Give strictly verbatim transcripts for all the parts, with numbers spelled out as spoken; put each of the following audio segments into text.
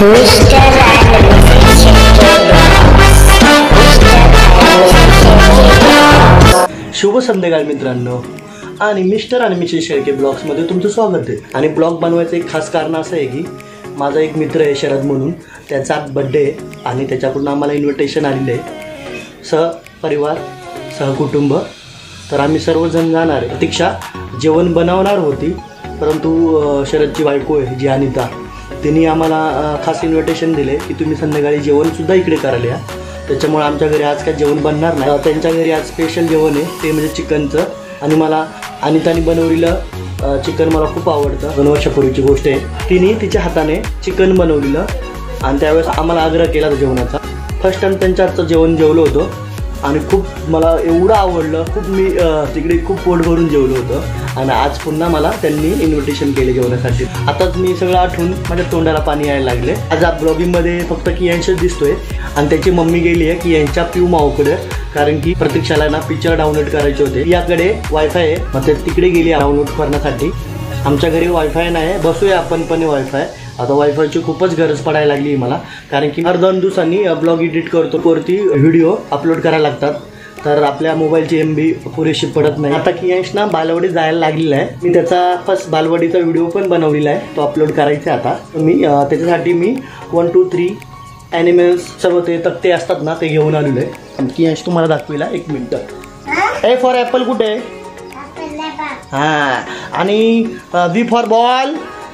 शुभ संध्याकाळ मित्रांनो आणि मिस्टर आणि मिसेस शेळके ब्लॉग्समध्ये तुमचं स्वागत आहे। आणि ब्लॉग बनवायचं एक खास कारण असं आहे की माझा एक मित्र आहे शरद म्हणून, त्याचा बर्थडे आहे आणि त्याच्याकडून आम्हाला इन्व्हिटेशन आलेलं आहे सहपरिवार सहकुटुंब। तर आम्ही सर्वजण जाणार आहे। प्रतीक्षा जेवण बनवणार होती परंतु शरदची बायको आहे जी अनिता, तिने आम्हाला खास इन्व्हिटेशन दिले की तुम्ही संध्याकाळी जेवणसुद्धा इकडे करायला या। त्याच्यामुळे आमच्या घरी आज काय जेवण बनणार नाही, त्यांच्या घरी आज स्पेशल जेवण आहे ते म्हणजे चिकनचं। आणि मला अनिताने बनवलेलं चिकन मला खूप आवडतं। दोन वर्षापूर्वीची गोष्ट आहे, तिने तिच्या हाताने चिकन बनवलेलं आणि त्यावेळेस आम्हाला आग्रह केला जेवणाचा। फर्स्ट टाइम त्यांच्या हातचं जेवण जेवलो होतो आणि खूप मला एवढं आवडलं, खूप मी तिकडे खूप पोट भरून जेवलो होतं। आणि आज पुन्हा मला त्यांनी इन्व्हिटेशन केले जेवणासाठी। आताच मी सगळं आठवून माझ्या तोंडाला पाणी यायला लागले। आज आप ब्लॉगिंगमध्ये फक्त कियांशच दिसतोय आणि त्याची मम्मी गेली आहे की यांच्या पिऊ माऊकडे, कारण की प्रतीक्षाला ना पिक्चर डाउनलोड करायचे होते। याकडे वायफाय आहे मग ते तिकडे गेली डाउनलोड करण्यासाठी। आमच्या घरी वायफाय नाही, बसूया आपण पण वायफाय। आता वायफायची खूपच गरज पडायला लागली मला, कारण की हर दोन दिवसांनी ब्लॉग एडिट करतो वरती व्हिडिओ अपलोड करायला लागतात, तर आपल्या मोबाईलची एम बी पुरेशी पडत नाही। आता कियांश ना बालवाडी जायला लागलेला आहे, मी त्याचा फर्स्ट बालवाडीचा व्हिडिओ पण बनवलेला आहे, तो अपलोड करायचा आता। मी त्याच्यासाठी मी वन टू थ्री ॲनिमल्स सर्व ते तक्ते असतात ना ते घेऊन आलेलो आहे। कियांश तुम्हाला दाखविला एक मिनिट। ए फॉर ॲपल कुठे आहे? हां, आणि B for ball,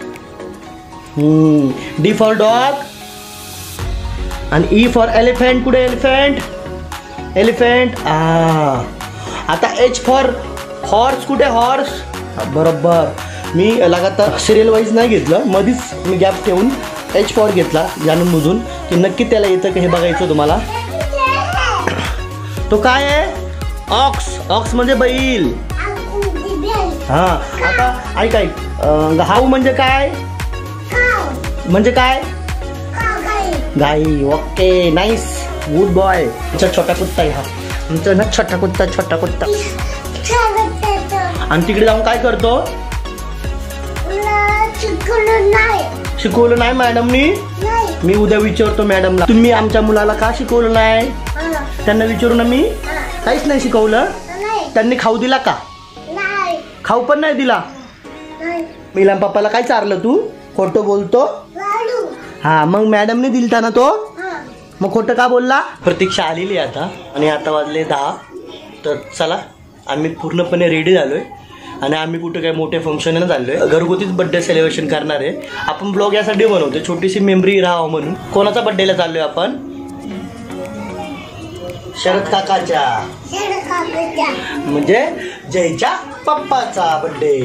D for dog, आणि ई फॉर एलिफंट कुठे? एलिफंट एलिफंट आ आता एच फॉर हॉर्स कुठे? हॉर्स बरोबर। मी लगातार सिरियल वाईज नाही घेतलं, मध्येच मी गॅप ठेवून एच फॉर घेतला जाणून बुजून की नक्की त्याला येतं का हे बघायचं तुम्हाला। तो काय आहे? ऑक्स, ऑक्स म्हणजे बैल। हां, आता ऐक ऐक हाऊ म्हणजे काय? म्हणजे काय? गाई। Okay, nice, good boy. छोटा कुत्ता आहे हा तुमचा ना, छोटा कुत्ता छोटा कुत्ता। आणि तिकडे जाऊन काय करतो? शिकवलं नाही मॅडमनी? मी उद्या विचारतो मॅडमला, तुम्ही आमच्या मुलाला का शिकवलं नाही? त्यांना विचारू ना मी, काहीच नाही शिकवलं? त्यांनी खाऊ दिला का? खाऊ पण नाही दिला? मिला पप्पाला काय चारलं तू? खोटं बोलतो? हा, मग मॅडमने दिलता ना तो, मग खोटं का बोलला? प्रतीक्षा आलेली आता आणि आता वाजले दहा। तर चला आम्ही पूर्णपणे रेडी झालोय आणि आम्ही कुठे काय मोठे फंक्शनला चाललोय, घरगुतीच बर्थडे सेलिब्रेशन करणार आहे आपण। ब्लॉग यासाठी बनवतोय छोटीशी मेमरी राहावं म्हणून। कोणाचा बर्थडेला चाललोय आपण? शरद काकाच्या, म्हणजे जयच्या पप्पाचा बर्थडे।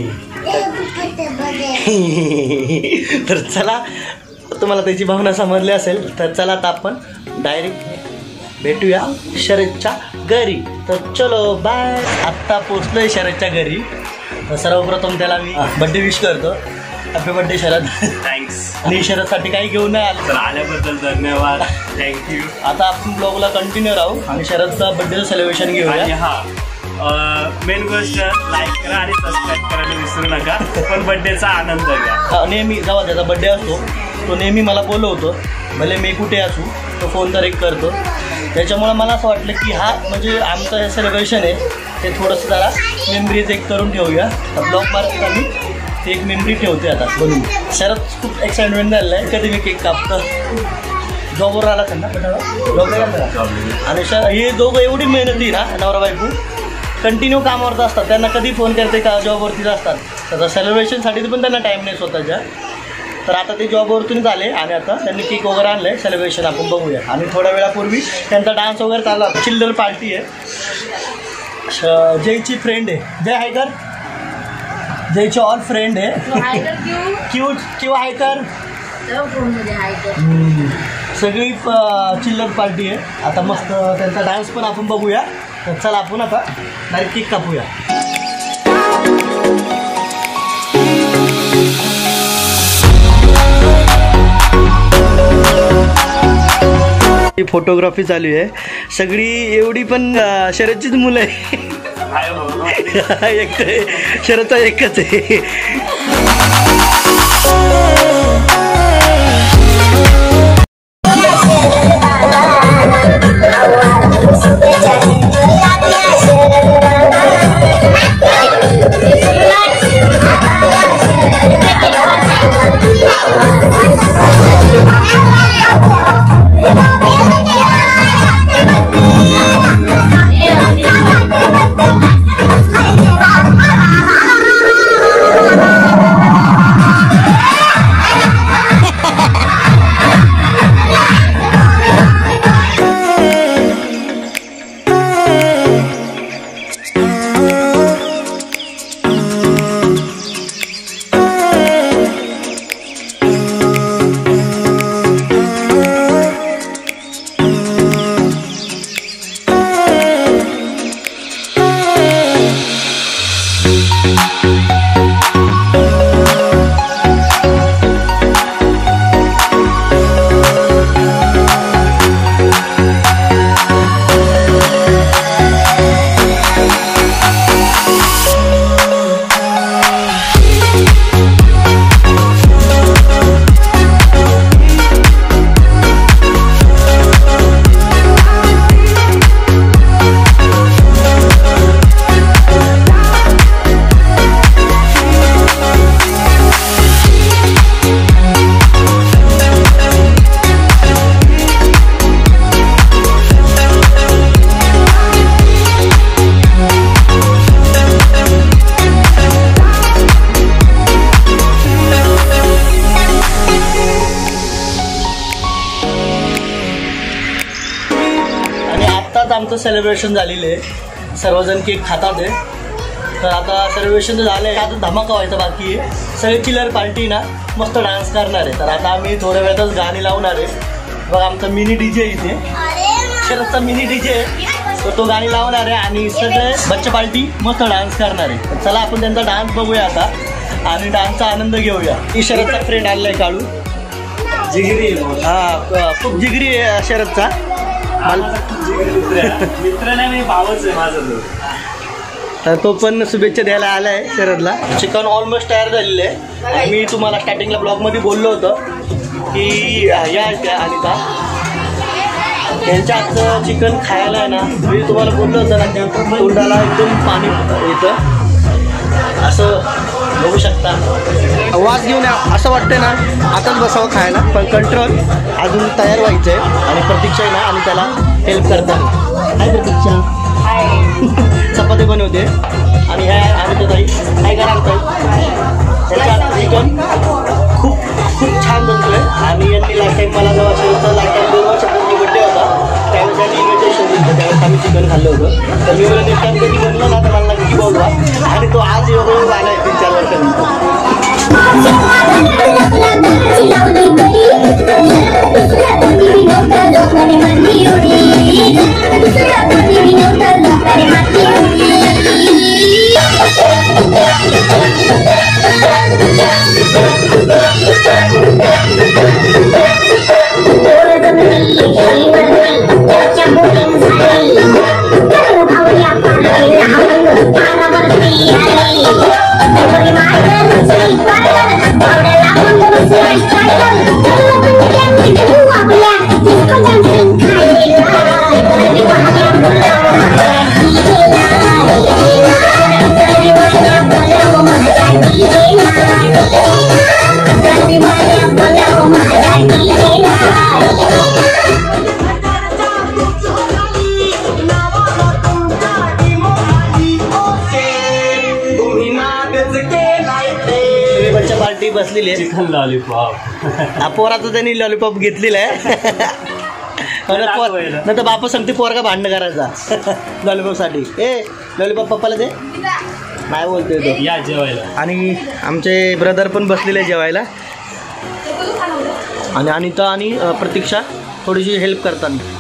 तर चला, तुम्हाला त्याची भावना समजली असेल तर चला आता आपण डायरेक्ट भेटूया शरदच्या घरी। तर चलो बाय। आत्ता पोचलोय शरदच्या घरी। सर्वप्रथम त्याला मी बर्थडे विश करतो, हॅपी बर्थडे शरद। थँक्स। आणि शरदसाठी काही घेऊन नाही आलं तर आल्याबद्दल धन्यवाद, थँक्यू। आता आपण ब्लॉगला कंटिन्यू राहू आणि शरदचा बर्थडेचं सेलिब्रेशन घेऊया। हा, मेन गोष्ट लाईक करा आणि सबस्क्राईब करायला विसरू नका, पण बर्थडेचा आनंद घ्या। नेहमी जेव्हा त्याचा बर्थडे असतो तो नेहमी मला बोलवतो, भले मी कुठे असू तो फोन तर एक करतो। त्याच्यामुळे मला असं वाटलं की हा म्हणजे आमचं हे सेलिब्रेशन आहे ते थोडंसं जरा मेमरीज एक करून ठेवूया। ब्लॉग मारत आम्ही ते एक मेमरी ठेवते आता बनून। शरद खूप एक्साइटमेंट झालेलं आहे, कधी मी केक कापतो। जॉबवर आला त्यांना जॉब, आणि हे दोघं एवढी मेहनती ना नवरा बायको कंटिन्यू कामावरती असतात, त्यांना कधी फोन करते का जॉबवरतीच असतात। तर सेलिब्रेशनसाठी पण त्यांना टाईम नाही स्वतःच्या। तर आता ते जॉबवरतूनच आले आणि आता त्यांनी केक वगैरे आणलं आहे, सेलिब्रेशन आपण बघूया। आणि थोड्या वेळापूर्वी त्यांचा डान्स वगैरे चालला, चिल्ड्रन पार्टी आहे। जयची फ्रेंड आहे, जय हायकर, जयची ऑल फ्रेंड आहे। क्यूट क्यू हायकर, सगळी चिल्ड्रन पार्टी आहे। आता मस्त त्यांचा डान्स पण आपण बघूया। तर चला आपण आता डायरेक्ट केक कापूया। फोटोग्राफी चालू आहे सगळी, एवढी पण शरदचीच मुलं आहे। एक शरदचा एकच आहे। आमचं सेलिब्रेशन झालेलं आहे, सर्वजण केक खातात आहे. तर आता सेलिब्रेशन झालं आहे, आता धमाका व्हायचा बाकी आहे. सगळे चिलर पार्टी ना मस्त डान्स करणार आहे. तर आता आम्ही थोड्या वेळातच गाणी लावणार आहे. बघा आमचा मिनी डीजे इथे, शरदचा मिनी डीजे, तर तो गाणी लावणार आहे आणि सगळे बच्चे पार्टी मस्त डान्स करणार आहे. तर चला आपण त्यांचा डान्स बघूया आता आणि डान्सचा आनंद घेऊया. ही शरदचा फ्रेंड आलेला आहे काळू, जिगरी. हा खूप जिगरी आहे शरदचा मित्र नाही मी भावच आहे माझं. तर तो पण शुभेच्छा द्यायला आला आहे शरदला. चिकन ऑलमोस्ट तयार झालेलं आहे. मी तुम्हाला स्टार्टिंगला ब्लॉगमध्ये बोललो होतं की या त्या अनिता त्यांच्या हातचं चिकन खायला आहे ना, मी तुम्हाला बोललो होतं ना, तोंडाला एकदम पाणी येतं असं बघू शकता. वास घेऊन असं वाटतं ना आताच बसावं खायला, पण कंट्रोल अजून तयार व्हायचं आहे आणि प्रतीक्षा आहे ना आणि त्याला हेल्प करतात. हाय प्रतीक्षा, चपाती बनवते आणि ह्या आणि ताई काय कराल ताई, त्याच्या चिकन खूप खूप छान बनतोय. आणि यांनी लास्ट टाईम मला जेव्हा शेवटचा लास्ट टाईम दोन वर्षापूर्वी बड्डे होता त्यावेळेस त्यांनी इन्व्हिटेशन दिलं, त्यावेळेस आम्ही चिकन खाल्लं होतं. तर मी मला नेक्स्ट टाईम कधी बनलं ना तर मला नक्की बोलवा. आणि तो आज एवढं आला आहे तीन चार वर्षानंतर. पार्टी बसलेली आहे. चिकन लॉलीपॉप पोराचं त्यांनी लॉलीपॉप घेतलेला आहे. नंतर बापा सांगते पोरगा भांडण करायचा लॉलीपॉप साठी. ए लॉलीपॉप पप्पाला दे नाही बोलतोय तो. या जेवायला. आणि आमचे ब्रदर पण बसलेले जेवायला आणि अनिता आणि प्रतीक्षा थोडीशी हेल्प करताना.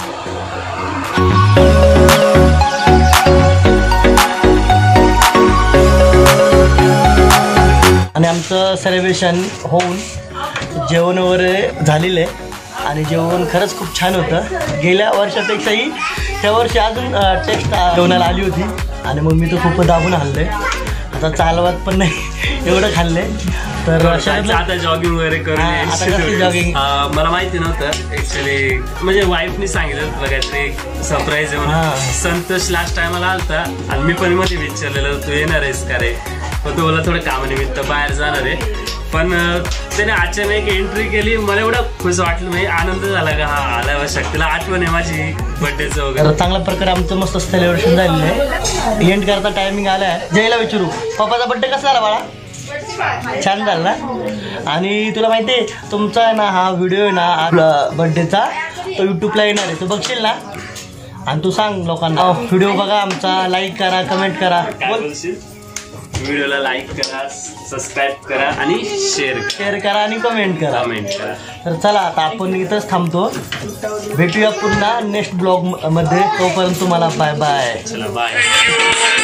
आणि आमचं सेलिब्रेशन होऊन जेवण वगैरे झालेलं आहे आणि जेवण खरंच खूप छान होतं. गेल्या वर्षापेक्षाही त्या वर्षी अजून टेस्ट जेवणाला आली होती आणि मग मी तर खूप दाबून खाल्लं आहे. आता चालवत पण नाही एवढं खाल्लं आहे. तर आता जॉगिंग वगैरे करून जॉगिंग मला माहिती नव्हतं ऍक्च्युली, म्हणजे वाईफनी सांगितलं बघा ते सरप्राईज आहे म्हणून. संतोष लास्ट टायमाला आलता आणि मी पण मध्ये विचारलेलं तू येणार आहेस का रे, पण तो मला थोडं कामानिमित्त बाहेर जाणार आहे. पण त्याने अचानक एंट्री केली, मला एवढं खुश वाटलं, म्हणजे आनंद झाला का हा आला शक्तीला आठवण आहे माझी बर्थडेचं वगैरे. चांगल्या प्रकारे आमचं मस्त सेलिब्रेशन झालेलं आहे. एंड करता टायमिंग आलाय. जयला विचारू पप्पाचा बर्थडे कसा झाला बाळा? छान झाला ना. आणि तुला माहिती आहे तुमचा ना हा व्हिडिओ आहे ना आपला बर्थडेचा तो यूट्यूबला येणार आहे, तो बघशील ना. आणि तू सांग लोकांना व्हिडिओ बघा आमचा, लाईक करा, कमेंट करा. व्हिडिओला लाईक करा, सबस्क्राईब करा आणि शेअर शेअर करा आणि कमेंट करा कमेंट करा. तर चला आता आपण इथंच थांबतो, भेटूया पुन्हा नेक्स्ट ब्लॉग मध्ये. तोपर्यंत तुम्हाला बाय बाय. चला बाय.